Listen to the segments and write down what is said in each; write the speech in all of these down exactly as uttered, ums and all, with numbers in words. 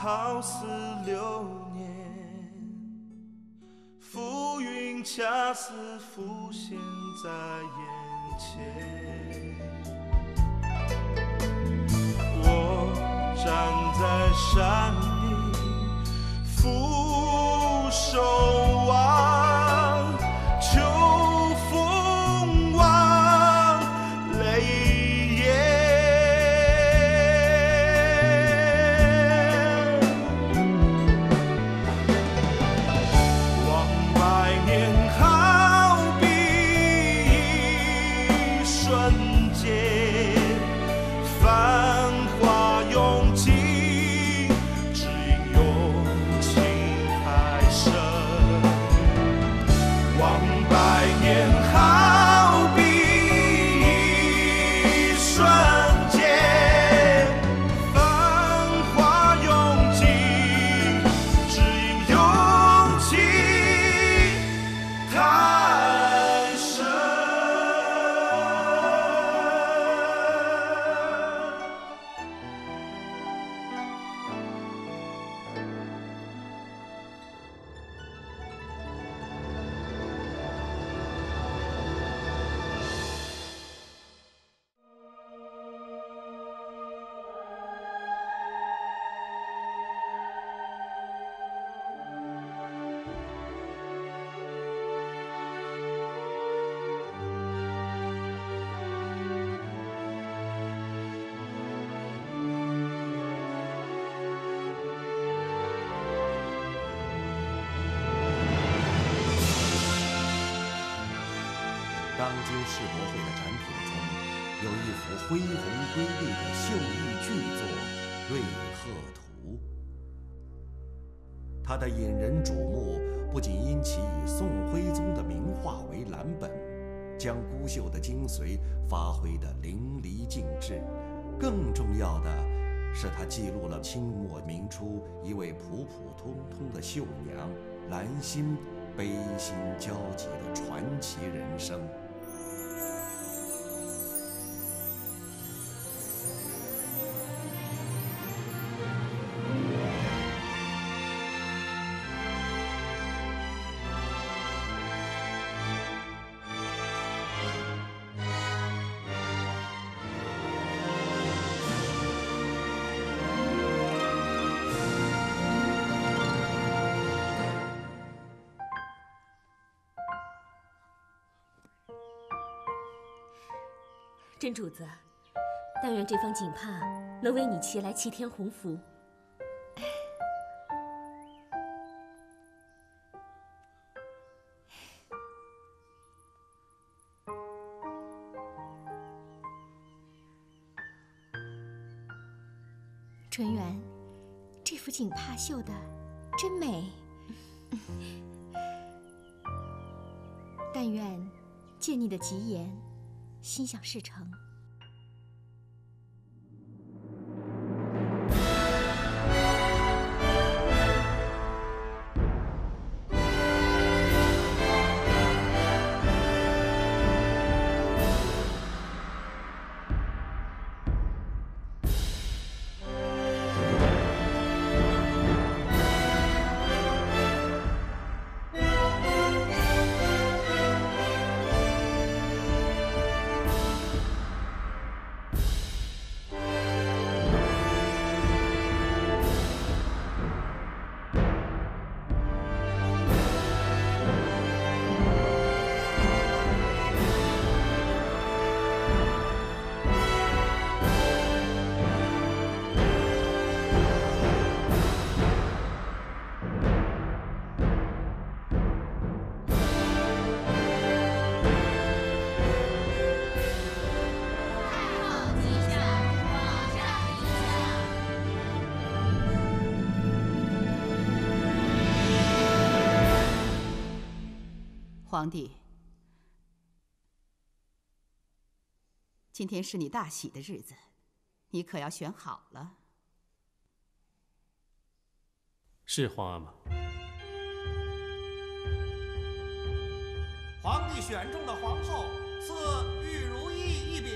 好似流年，浮云恰似浮现在眼前。我站在山顶，俯首望，秋风望泪眼。望百年好比一瞬间，繁华永尽，只因用情太深。望百年好比一瞬间，繁华永尽，只因用情太深。 当今世博会的展品中，有一幅恢宏瑰丽的秀逸巨作《瑞鹤图》。它的引人瞩目，不仅因其以宋徽宗的名画为蓝本，将孤秀的精髓发挥得淋漓尽致，更重要的是，它记录了清末明初一位普普通通的绣娘兰心悲心交集的传奇人生。 真主子，但愿这方锦帕能为你祈来齐天鸿福。 纯元，这幅锦帕绣得真美。但愿借你的吉言，心想事成。 皇帝，今天是你大喜的日子，你可要选好了。 是皇阿玛。 皇帝选中的皇后赐玉如意一柄。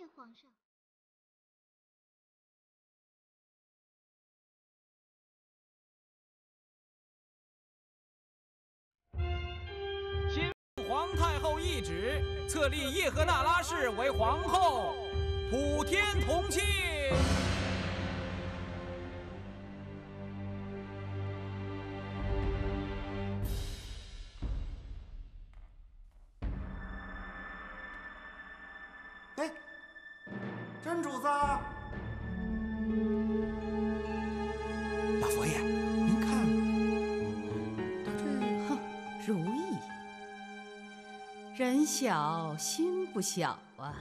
谢皇上。 新皇太后懿旨，册立叶赫那拉氏为皇后，普天同庆。 哎，真主子， 老佛爷，您看， 他这哼，如意，人小心不小啊。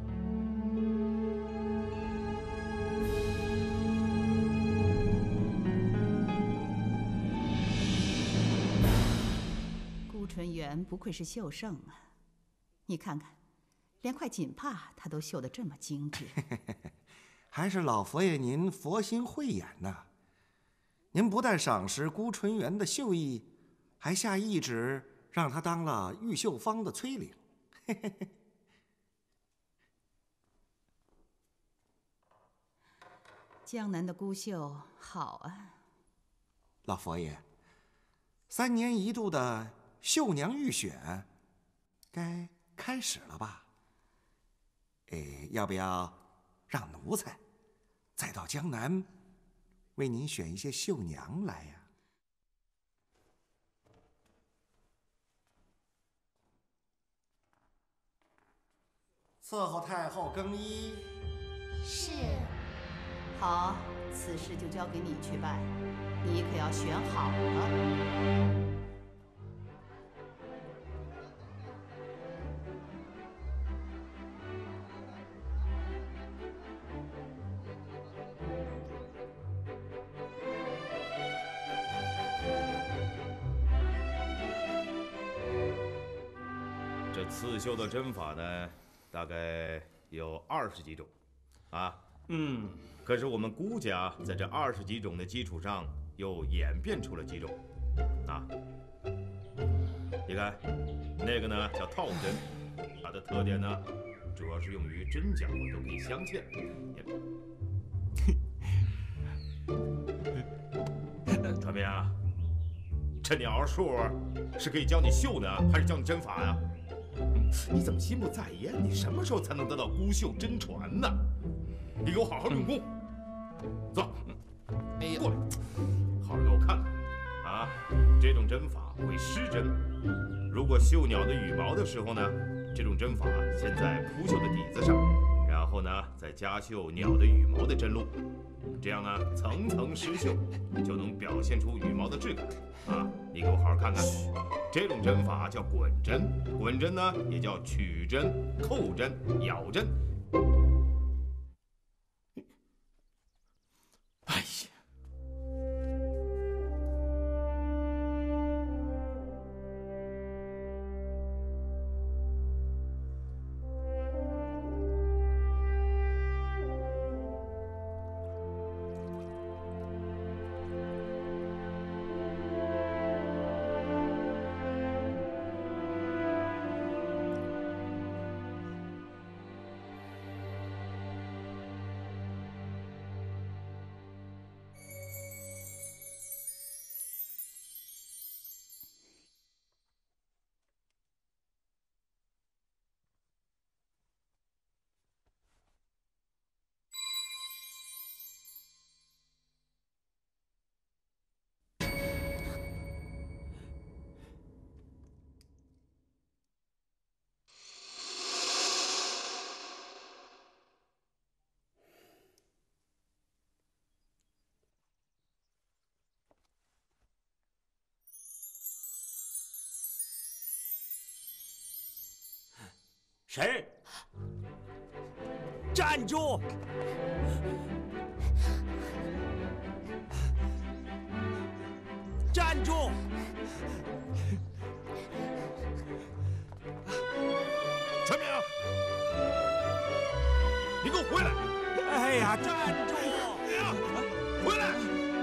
顾纯元不愧是绣圣啊，你看看。连块锦帕他都绣得这么精致， 还是老佛爷您佛心慧眼呐！您不但赏识孤纯元的绣艺，还下懿旨让他当了玉绣坊的崔领。 江南的孤绣好啊！ 老佛爷，三年一度的绣娘预选该开始了吧？哎，要不要让奴才再到江南为您选一些绣娘来呀？ 伺候太后更衣。 是。 好，此事就交给你去办，你可要选好了。 刺绣的针法呢，大概有二十几种，啊， 嗯， 可是我们孤家在这二十几种的基础上，又演变出了几种，啊，你看，那个呢叫套针，它的特点呢，主要是用于针脚都可以镶嵌。传明啊，这鸟数是可以教你绣呢，还是教你针法呀？你怎么心不在焉？你什么时候才能得到孤绣真传呢？你给我好好用功，坐，过来，好好给我看看啊！这种针法为湿针，如果绣鸟的羽毛的时候呢，这种针法先在铺绣的底子上，然后呢再加绣鸟的羽毛的针路，这样呢层层施绣，就能表现出羽毛的质感啊！你给我好好看看。这种针法叫滚针，滚针呢也叫曲针、扣针、咬针。哎呀！ 谁？站住！站住！ 传明，你给我回来！ 哎呀，站住！ 回来！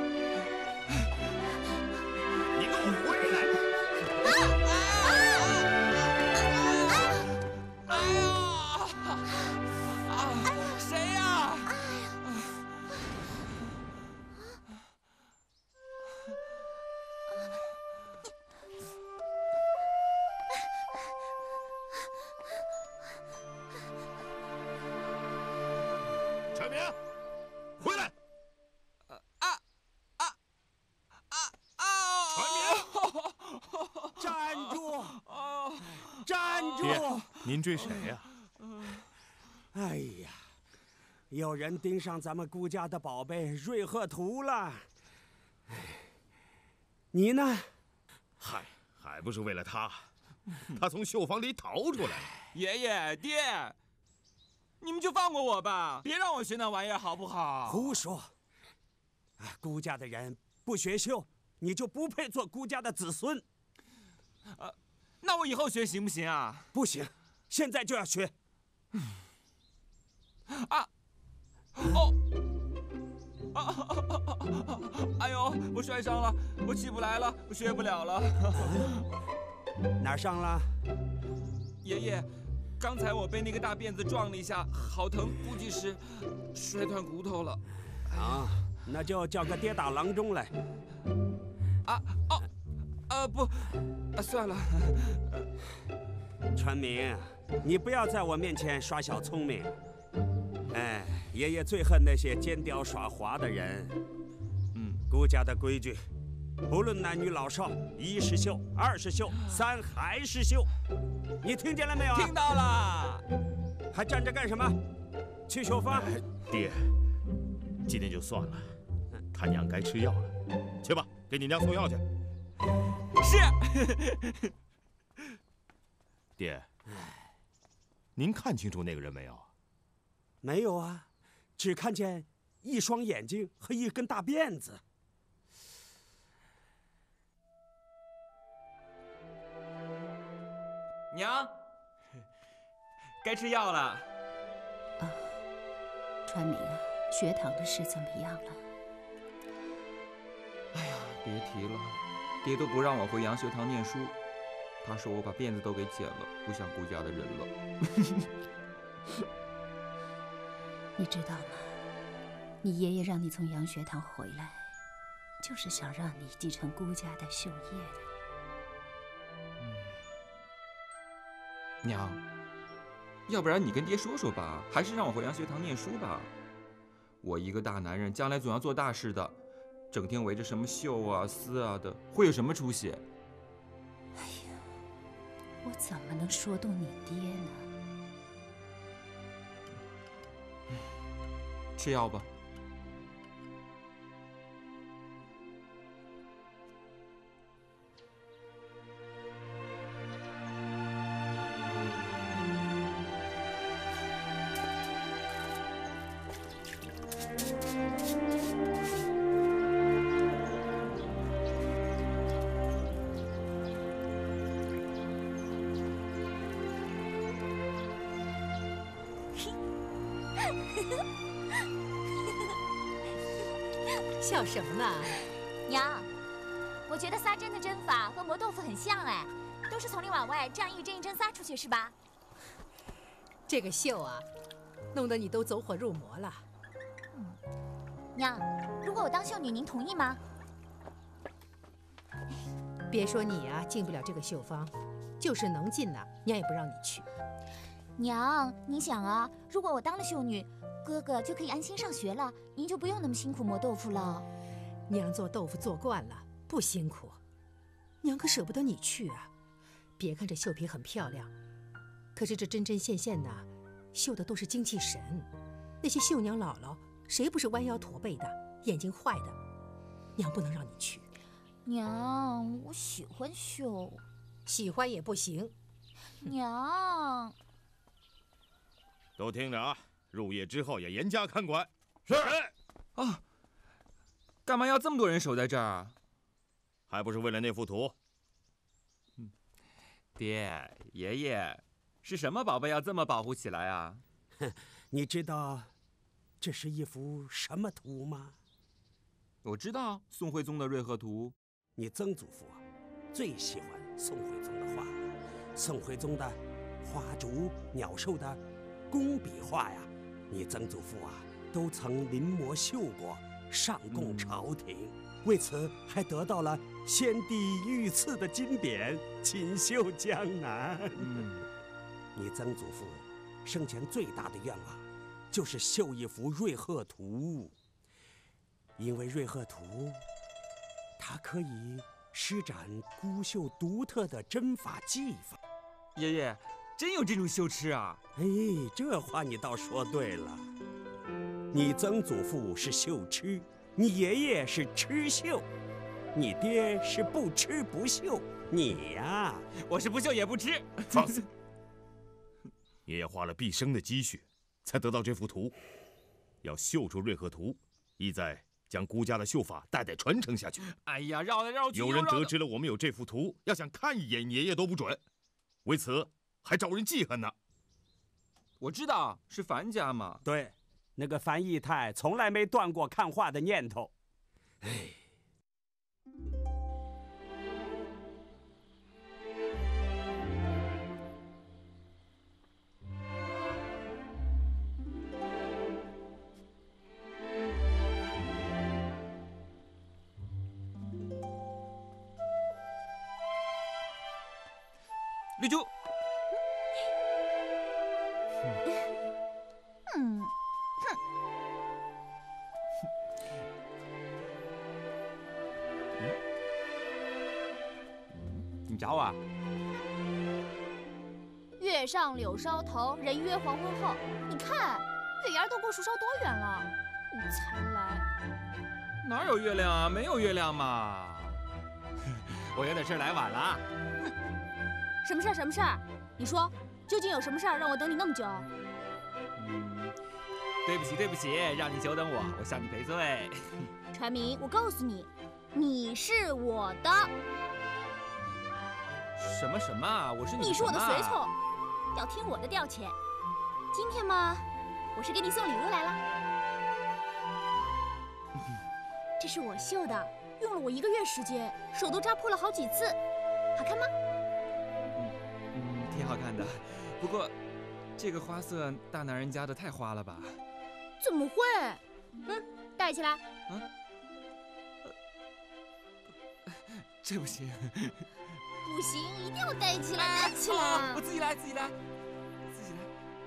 你给我回来！啊啊啊！哎呀！啊！ 明，回来！ 啊啊啊啊啊！ 传明，站住！站住！ 爹，您追谁呀？ 哎呀，有人盯上咱们顾家的宝贝瑞鹤图了。你呢？ 嗨，还不是为了他。他从绣房里逃出来了。 爷爷，爹，你们就放过我吧，别让我学那玩意儿好不好？ 胡说！顾家的人不学绣，你就不配做顾家的子孙。 呃，那我以后学行不行啊？ 不行，现在就要学。 啊！哦！啊啊啊啊啊！哎呦，我摔伤了，我起不来了，我学不了了。 哪儿伤了？ 爷爷，刚才我被那个大辫子撞了一下，好疼，估计是摔断骨头了。 啊，那就叫个跌打郎中来。 啊哦，啊不，啊算了。 传明，你不要在我面前耍小聪明。哎，爷爷最恨那些奸刁耍滑的人。嗯，顾家的规矩，不论男女老少，一是绣，二是绣，三还是绣。你听见了没有？ 听到了。 还站着干什么？去绣坊。 哎、爹，今天就算了，他娘该吃药了。去吧，给你娘送药去。 是。 爹，您看清楚那个人没有？ 没有啊，只看见一双眼睛和一根大辫子。 娘，该吃药了。 啊，传明啊，学堂的事怎么样了？ 哎呀，别提了，爹都不让我回杨学堂念书，他说我把辫子都给剪了，不像顾家的人了。 你知道吗？你爷爷让你从杨学堂回来，就是想让你继承顾家的绣业的。 娘，要不然你跟爹说说吧，还是让我回杨学堂念书吧。我一个大男人，将来总要做大事的，整天围着什么绣啊、丝啊的，会有什么出息？ 哎呀，我怎么能说动你爹呢？ 吃药吧。 笑什么呢？ 娘，我觉得撒针的针法和磨豆腐很像哎，都是从里往外这样一针一针撒出去是吧？ 这个绣啊，弄得你都走火入魔了。 嗯，娘，如果我当绣女，您同意吗？ 别说你啊进不了这个绣坊，就是能进呐，娘也不让你去。 娘，您想啊，如果我当了绣女，哥哥就可以安心上学了，您就不用那么辛苦磨豆腐了。 娘做豆腐做惯了，不辛苦。娘可舍不得你去啊。别看这绣皮很漂亮，可是这针针线线的，绣的都是精气神。那些绣娘姥姥，谁不是弯腰驼背的，眼睛坏的？娘不能让你去。 娘，我喜欢绣。 喜欢也不行。 娘， 都听着啊！入夜之后也严加看管。 是。啊，干嘛要这么多人守在这儿？ 还不是为了那幅图。 嗯，爹，爷爷，是什么宝贝要这么保护起来啊？ 你知道这是一幅什么图吗？ 我知道，宋徽宗的《瑞鹤图》。 你曾祖父啊，最喜欢宋徽宗的画了。宋徽宗的花竹、鸟兽的工笔画呀，你曾祖父啊都曾临摹绣过，上供朝廷。嗯、为此还得到了先帝御赐的金匾“锦绣江南”。嗯、你曾祖父生前最大的愿望， 就是绣一幅瑞鹤图，因为瑞鹤图，它可以施展孤绣独特的针法技法。 爷爷，真有这种绣痴啊？ 哎，这话你倒说对了。你曾祖父是绣痴，你爷爷是痴绣，你爹是不吃不绣，你呀， 我是不绣也不吃。 放肆！爷爷花了毕生的积蓄，才得到这幅图。要绣出瑞鹤图，意在将孤家的绣法代代传承下去。 哎呀，绕来绕去。 有人得知了我们有这幅图，要想看一眼爷爷都不准，为此还招人记恨呢。 我知道是樊家嘛。 对，那个樊义泰从来没断过看画的念头。哎。 绿珠， 嗯，哼， 你找我啊？ 月上柳梢头，人约黄昏后。你看，月牙都过树梢多远了，你才来？ 哪有月亮啊？没有月亮嘛。我有点事来晚了啊。 什么事儿？什么事儿？你说，究竟有什么事儿让我等你那么久？ 嗯，对不起，对不起，让你久等我，我向你赔罪。 传明，我告诉你，你是我的。 什么什么啊？我是你的你是我的什么随从，要听我的调遣。今天嘛，我是给你送礼物来了。这是我绣的，用了我一个月时间，手都扎破了好几次，好看吗？ 挺好看的，不过这个花色大男人家的太花了吧？ 怎么会？嗯，戴起来。 啊？呃、这不行。 不行，一定要戴起来，戴起来、 哦！我自己来，自己来，自己来。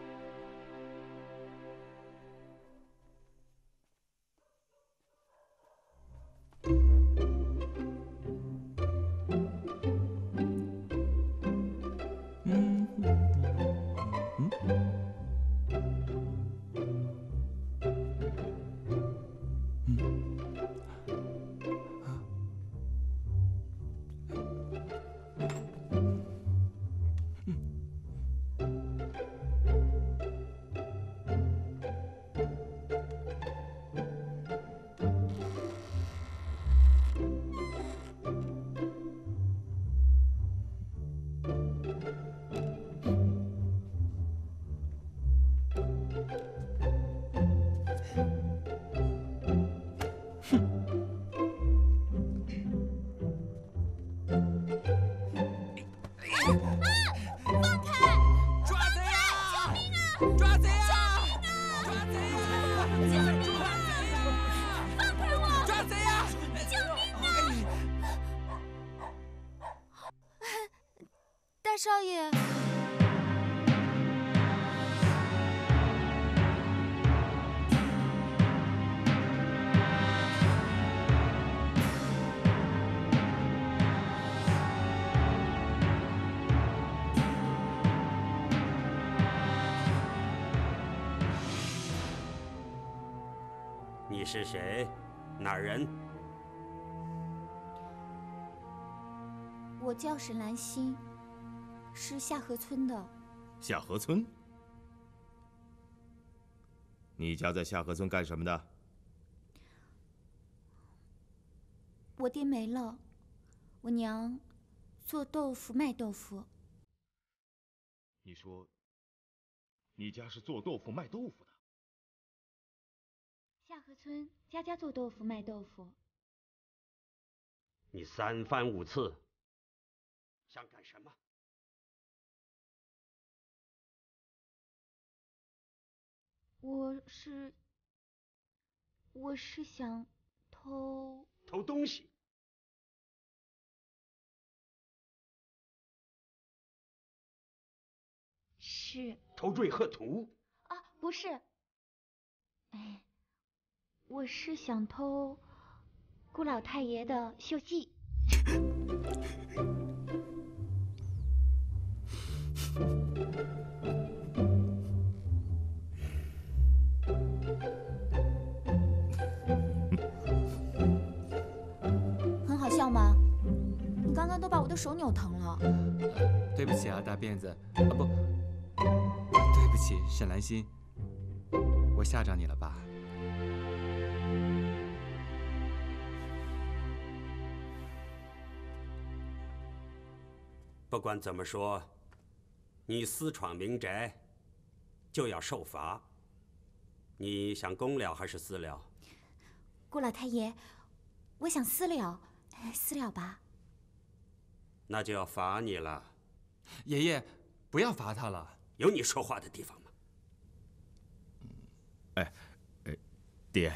少爷， 你是谁？哪儿人？ 我叫沈兰心。是下河村的。 下河村？你家在下河村干什么的？ 我爹没了，我娘做豆腐卖豆腐。 你说，你家是做豆腐卖豆腐的？ 下河村家家做豆腐卖豆腐。 你三番五次想干什么？ 我是，我是想偷偷东西。 是偷瑞鹤图？ 啊，不是， 哎，我是想偷顾老太爷的绣记。很好笑吗？你刚刚都把我的手扭疼了。 对不起啊，大辫子。啊不，对不起，沈兰心，我吓着你了吧？ 不管怎么说，你私闯民宅，就要受罚。你想公了还是私了？ 顾老太爷，我想私了，私了吧。 那就要罚你了。 爷爷，不要罚他了。 有你说话的地方吗？ 哎，哎，爹。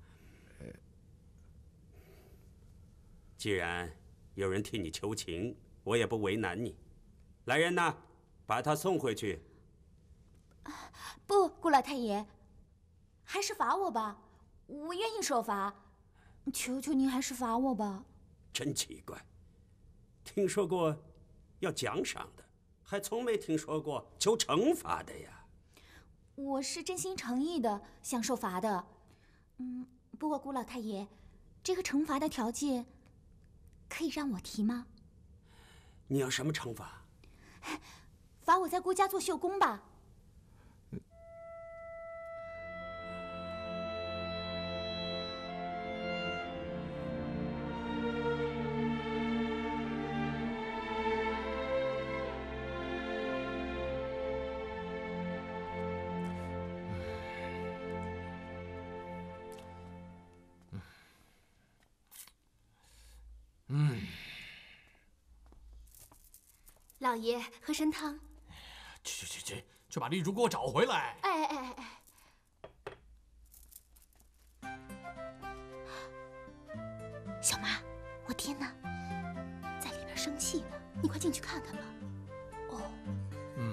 既然有人替你求情，我也不为难你。来人呐，把他送回去。 不，顾老太爷，还是罚我吧，我愿意受罚。求求您，还是罚我吧。 真奇怪，听说过要奖赏的，还从没听说过求惩罚的呀。 我是真心诚意的想受罚的。嗯，不过顾老太爷，这个惩罚的条件可以让我提吗？ 你要什么惩罚？ 罚我在顾家做绣工吧。 嗯， 老爷喝参汤。 去去去去，去把绿珠给我找回来！ 哎哎哎哎！ 小妈，我爹呢？在里边生气呢，你快进去看看吧。哦。 嗯。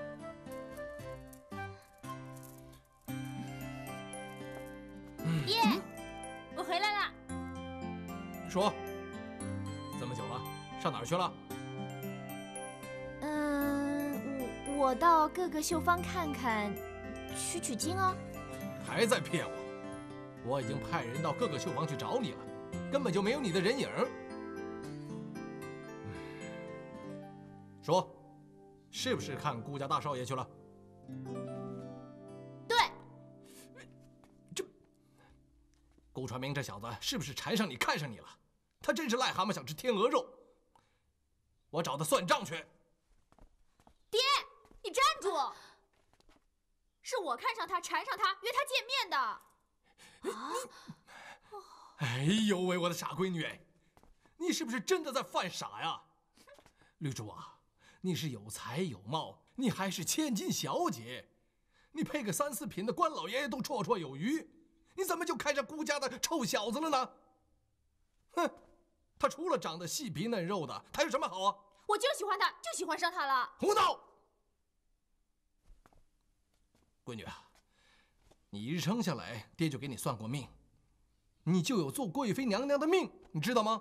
嗯爹，我回来了。 说，这么久了，上哪儿去了？ 嗯，我我到各个绣坊看看，取取经啊。 还在骗我！我已经派人到各个绣坊去找你了，根本就没有你的人影。说，是不是看顾家大少爷去了？ 对。 这顾传明这小子是不是缠上你，看上你了？他真是癞蛤蟆想吃天鹅肉。我找他算账去。 爹，你站住！是我看上他，缠上他，约他见面的。 啊！哎呦喂，我的傻闺女，你是不是真的在犯傻呀？绿珠啊，你是有才有貌，你还是千金小姐，你配个三四品的官老爷爷都绰绰有余，你怎么就看上顾家的臭小子了呢？哼！他除了长得细皮嫩肉的，他有什么好啊？ 我就喜欢他，就喜欢上他了。 胡闹！闺女啊，你一生下来，爹就给你算过命，你就有做贵妃娘娘的命，你知道吗？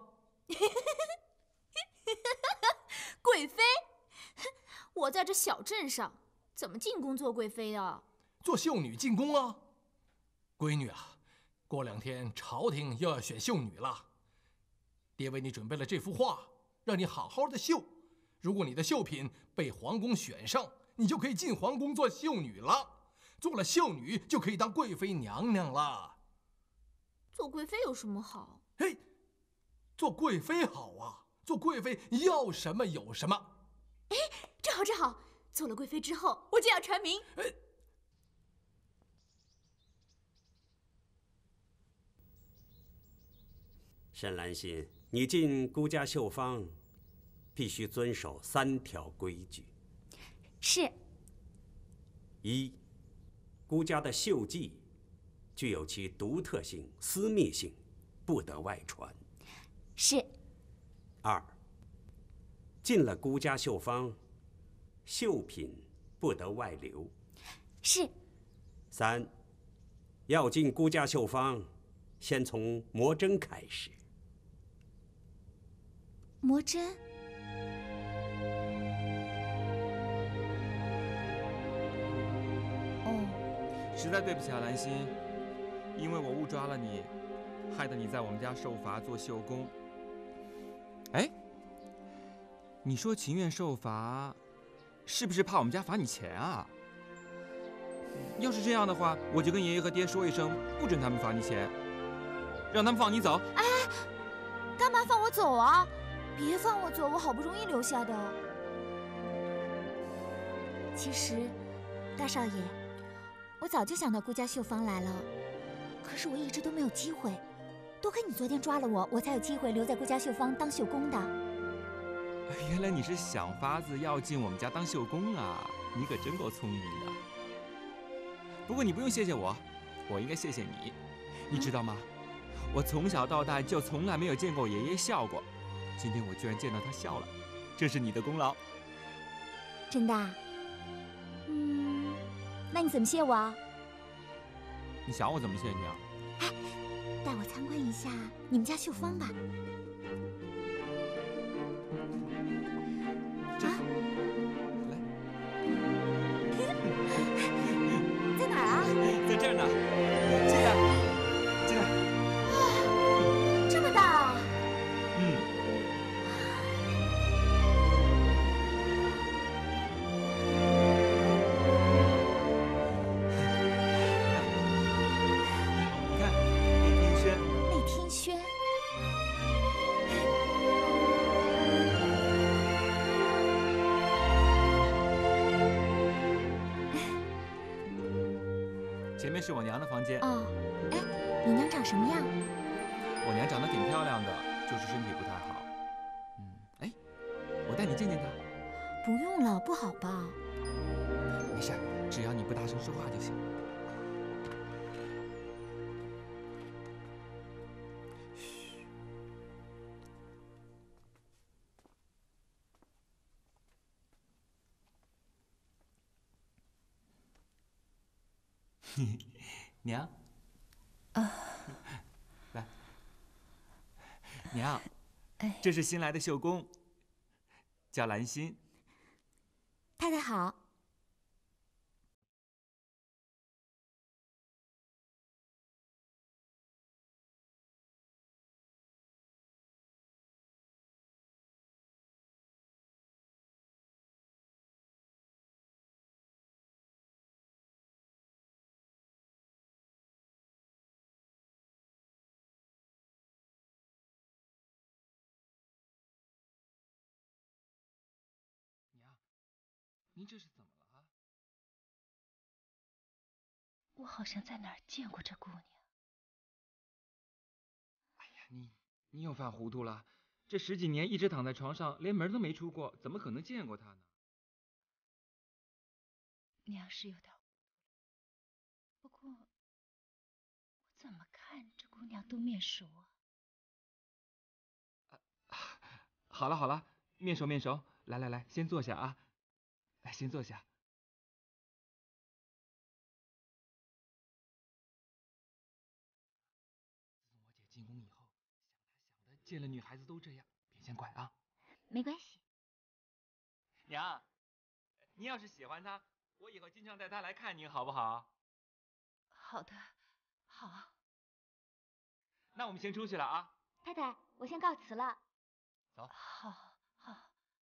贵妃？我在这小镇上，怎么进宫做贵妃啊？ 做绣女进宫啊！闺女啊，过两天朝廷又要选绣女了。爹为你准备了这幅画，让你好好的绣。如果你的绣品被皇宫选上，你就可以进皇宫做绣女了。做了绣女，就可以当贵妃娘娘了。 做贵妃有什么好？ 嘿，做贵妃好啊！做贵妃要什么有什么。 哎，正好正好，做了贵妃之后，我就要传名。 哎。 沈兰心，你进顾家绣坊，必须遵守三条规矩。 是。 一，顾家的绣技具有其独特性、私密性，不得外传。 是。 二，进了顾家绣坊，绣品不得外流。 是。 三， 要进孤家绣坊，先从磨针开始。 磨针？ 哦，实在对不起啊，兰心，因为我误抓了你，害得你在我们家受罚做绣工。哎，你说情愿受罚，是不是怕我们家罚你钱啊？要是这样的话，我就跟爷爷和爹说一声，不准他们罚你钱，让他们放你走。 哎，干嘛放我走啊？别放我走，我好不容易留下的。其实，大少爷，我早就想到顾家绣坊来了，可是我一直都没有机会。多亏你昨天抓了我，我才有机会留在顾家绣坊当绣工的。 原来你是想法子要进我们家当绣工啊！你可真够聪明的。不过你不用谢谢我，我应该谢谢你。你知道吗？我从小到大就从来没有见过爷爷笑过，今天我居然见到他笑了，这是你的功劳。 真的？嗯，那你怎么谢我啊？ 你想我怎么谢你啊？ 哎，带我参观一下你们家绣坊吧。 这， 啊， 来， 在哪儿啊？ 在这儿呢，进来，进来。 哇，这么大啊！ 嗯。你看，内听轩。 内听轩。 前面是我娘的房间。 哦，哎，你娘长什么样？ 我娘长得挺漂亮的，就是身体不太好。嗯，哎，我带你见见她。 不用了，不好吧？ 没事，只要你不大声说话就行。嘘。娘， 啊， 来，娘，这是新来的绣工，叫兰心。 太太好。 您这是怎么了啊？ 我好像在哪儿见过这姑娘。 哎呀，你你又犯糊涂了。这十几年一直躺在床上，连门都没出过，怎么可能见过她呢？ 娘是有点糊涂了，不过我怎么看这姑娘都面熟啊。 啊，好了好了，面熟面熟，来来来，先坐下啊。来，先坐下。自从我姐进宫以后，想来想的，见了女孩子都这样，别见怪啊。 没关系。 娘，您要是喜欢她，我以后经常带她来看您，好不好？ 好的，好。 那我们先出去了啊。 太太，我先告辞了。 走。 好，好。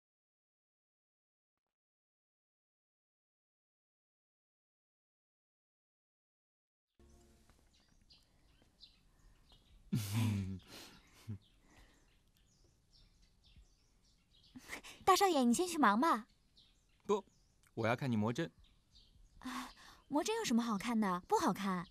大少爷，你先去忙吧。 不，我要看你磨针。 哎，磨针有什么好看的？不好看。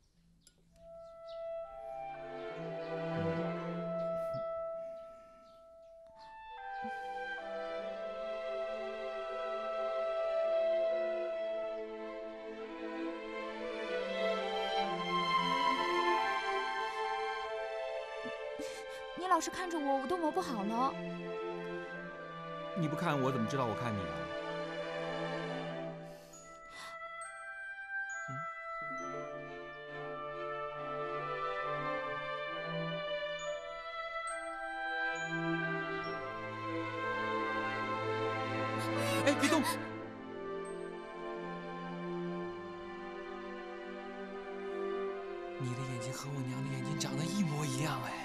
你老是看着我，我都磨不好了。 你不看我怎么知道我看你啊？嗯， 别动！ 你的眼睛和我娘的眼睛长得一模一样哎。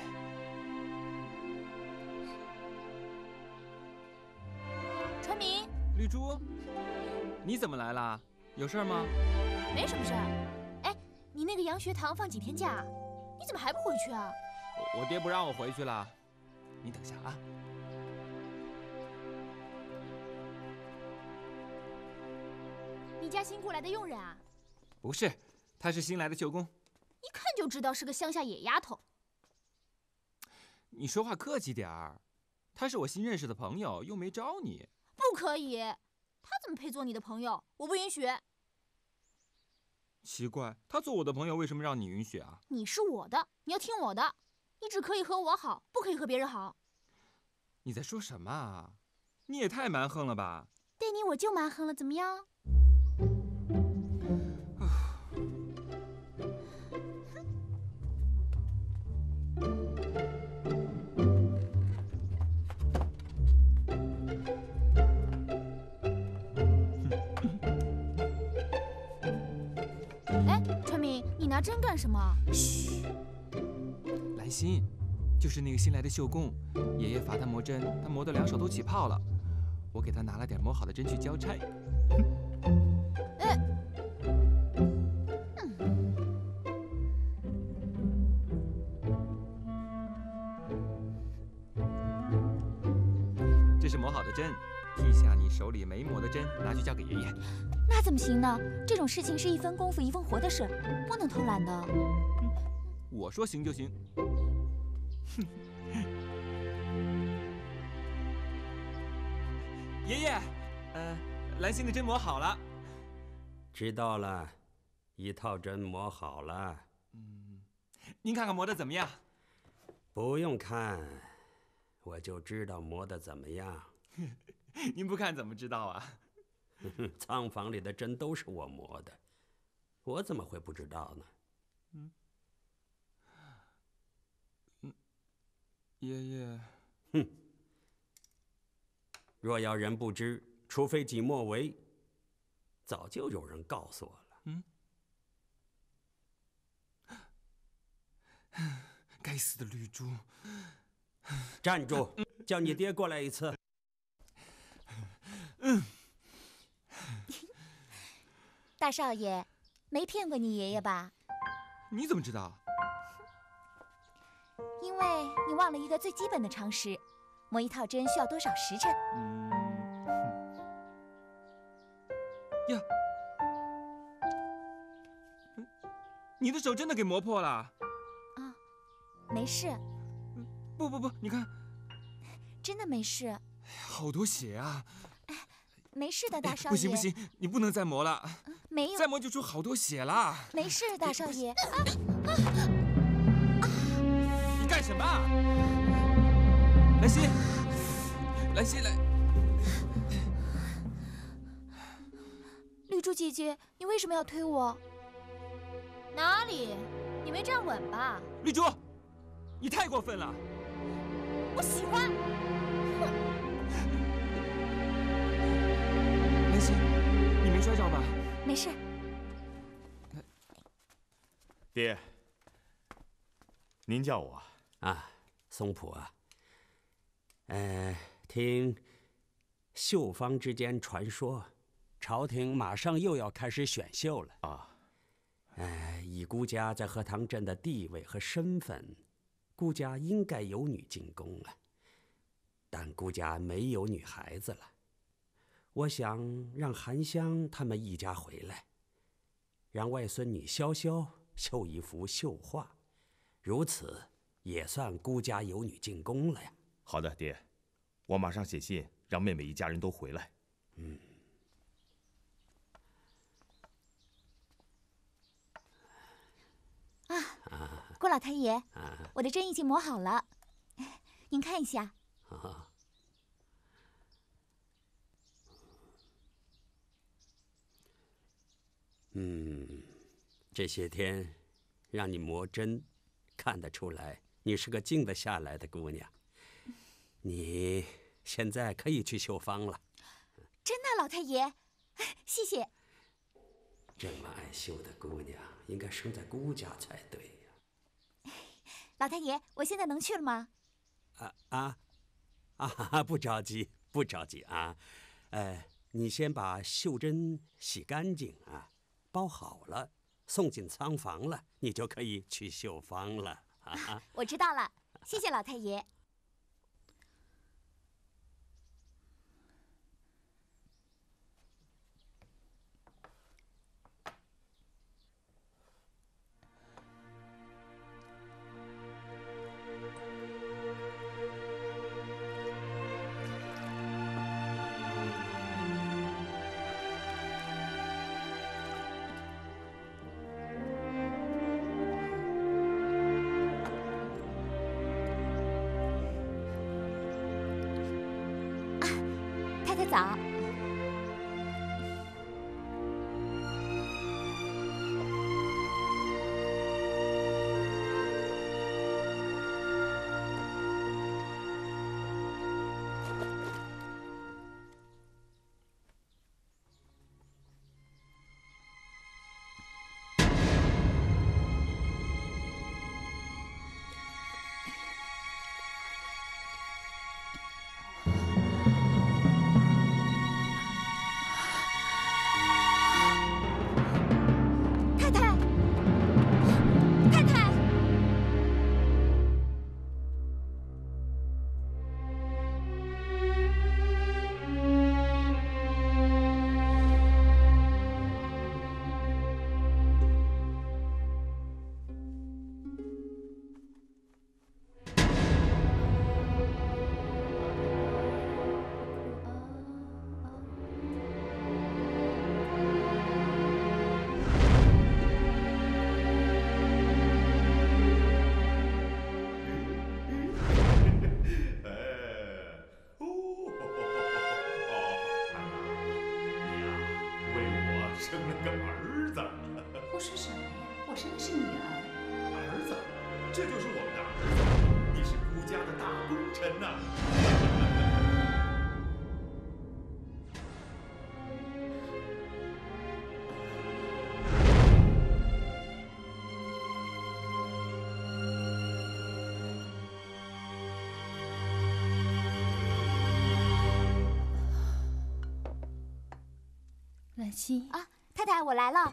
传明， 绿珠，你怎么来啦？有事吗？ 没什么事儿。哎，你那个洋学堂放几天假？你怎么还不回去啊？ 我我爹不让我回去了。你等下啊。 你家新雇来的佣人啊？ 不是，她是新来的绣工。 一看就知道是个乡下野丫头。 你说话客气点儿，她是我新认识的朋友，又没招你。 不可以，她怎么配做你的朋友？我不允许。 奇怪，她做我的朋友，为什么让你允许啊？ 你是我的，你要听我的。你只可以和我好，不可以和别人好。 你在说什么啊？你也太蛮横了吧！ 对你我就蛮横了，怎么样？哎，传明，你拿针干什么？ 嘘，兰心，就是那个新来的绣工，爷爷罚他磨针，他磨得两手都起泡了。我给他拿了点磨好的针去交差。 哎， 这是磨好的针，替下你手里没磨的针，拿去交给爷爷。 那怎么行呢？这种事情是一分功夫一分活的事，不能偷懒的。 我说行就行。爷爷，呃，兰心的针磨好了。 知道了，一套针磨好了。 嗯，您看看磨得怎么样？ 不用看，我就知道磨得怎么样。 您不看怎么知道啊？ 仓房里的针都是我磨的，我怎么会不知道呢？ 嗯，嗯，爷爷， 哼，若要人不知，除非己莫为，早就有人告诉我了。 嗯，该死的绿珠！ 站住！叫你爹过来一次。 嗯。 大少爷，没骗过你爷爷吧？ 你怎么知道？ 因为你忘了一个最基本的常识：磨一套针需要多少时辰？ 嗯。呀，你的手真的给磨破了？啊， 没事。 不不不，你看， 真的没事。哎， 好多血啊！ 没事的，大少爷。 不行不行，你不能再磨了。 没有， 再磨就出好多血了。 没事，大少爷。啊啊！ 你干什么？兰心，兰心来。 绿珠姐姐，你为什么要推我？ 哪里？你没站稳吧？ 绿珠，你太过分了。 我喜欢。 兰心，你没摔着吧？ 没事。 爹，您叫我啊，松浦啊。呃，听绣坊之间传说，朝廷马上又要开始选秀了啊。 呃，以顾家在荷塘镇的地位和身份，顾家应该有女进宫了。但顾家没有女孩子了。我想让韩香他们一家回来，让外孙女潇潇绣一幅绣画，如此也算顾家有女进宫了呀。 好的，爹，我马上写信让妹妹一家人都回来。 嗯。 啊，顾老太爷，啊、我的针已经磨好了，您看一下。啊。 嗯，这些天让你磨针，看得出来你是个静得下来的姑娘。你现在可以去绣坊了。 真的， 老太爷，谢谢。 这么爱绣的姑娘，应该生在孤家才对呀。 老太爷，我现在能去了吗？ 啊啊啊！不着急，不着急啊。呃，你先把绣针洗干净啊，包好了，送进仓房了，你就可以去绣坊了啊。 我知道了，谢谢老太爷。太太早。 兰心啊，太太，我来了。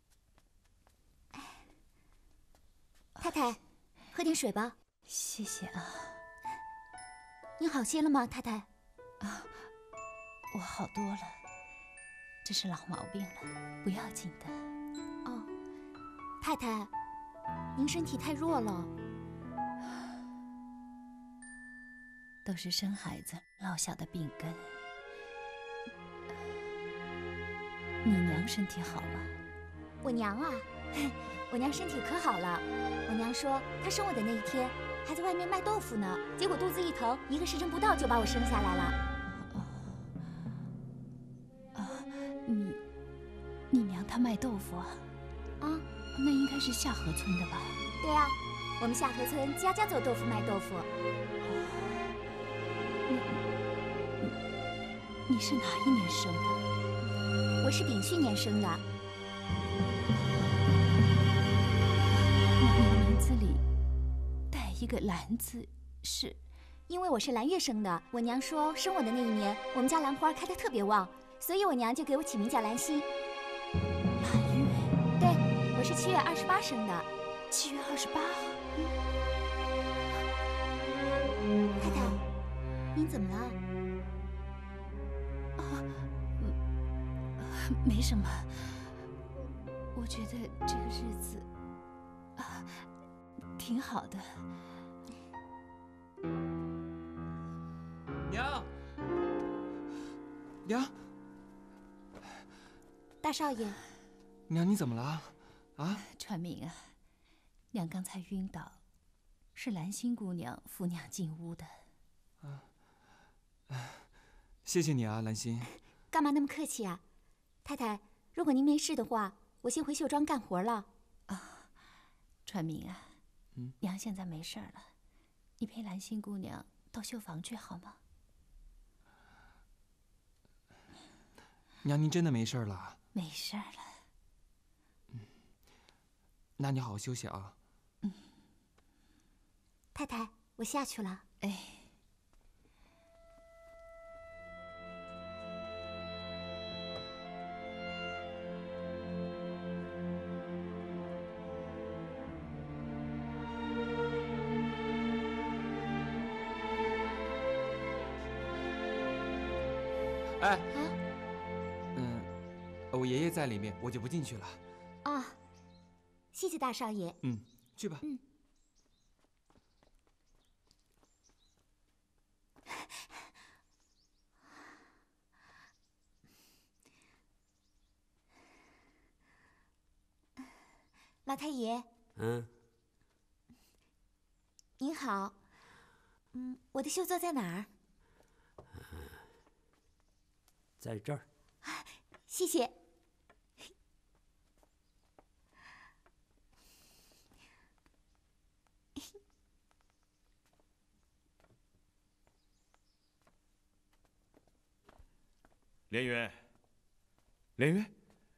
太太，喝点水吧。 谢谢啊。 你好些了吗，太太？ 啊，我好多了，这是老毛病了，不要紧的。 哦，太太，您身体太弱了。 都是生孩子落下的病根。你娘身体好吗？ 我娘啊，我娘身体可好了。我娘说，她生我的那一天还在外面卖豆腐呢，结果肚子一疼，一个时辰不到就把我生下来了。 啊，你，你娘她卖豆腐啊？ 啊， 那应该是下河村的吧？ 对啊，我们下河村家家做豆腐卖豆腐。 你，你是哪一年生的？ 我是丙戌年生的。 你的名字里带一个兰字，是？ 因为我是兰月生的，我娘说生我的那一年，我们家兰花开得特别旺，所以我娘就给我起名叫兰心。 兰月？ 对，我是七月二十八生的。 七月二十八？ 太太，您怎么了？ 啊。没什么，我觉得这个日子啊挺好的。 娘，娘， 大少爷， 娘你怎么了？啊？ 传明啊，娘刚才晕倒，是兰心姑娘扶娘进屋的。 啊，谢谢你啊，兰心。 干嘛那么客气啊？太太，如果您没事的话，我先回绣庄干活了。 啊，传明啊，嗯，娘现在没事了，你陪兰心姑娘到绣房去好吗？ 娘，您真的没事了？ 没事了。 嗯，那你好好休息啊。 嗯。 太太，我下去了。 哎。 哎，嗯，我爷爷在里面，我就不进去了。 啊，谢谢大少爷。 嗯，去吧。 嗯。老太爷。 嗯。 您好。嗯，我的绣座在哪儿？ 在这儿， 谢谢。 连云，连云，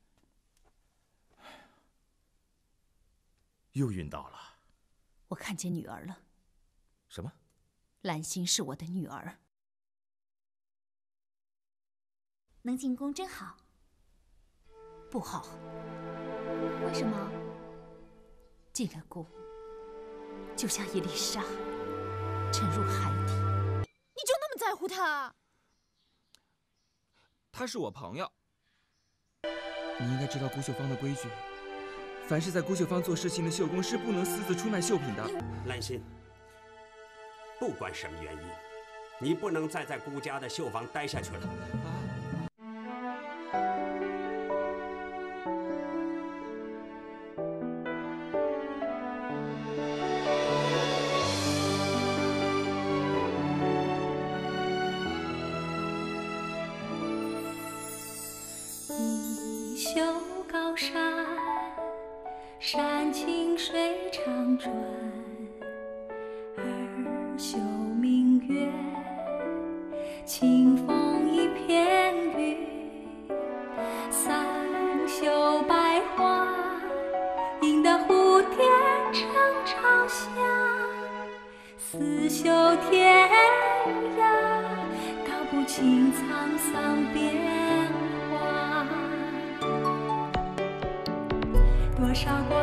又晕倒了。 我看见女儿了。 什么？ 兰心是我的女儿。 能进宫真好。 不好。 为什么？ 进了宫，就像一粒沙，沉入海底。 你就那么在乎他？ 他是我朋友。你应该知道姑绣坊的规矩，凡是在姑绣坊做事情的绣工是不能私自出卖绣品的。 兰心，不管什么原因，你不能再在姑家的绣坊待下去了。啊山清水长转，儿绣明月，清风一片云。三绣白花，引得蝴蝶成朝霞。四绣天涯，道不尽沧桑变化。多少光。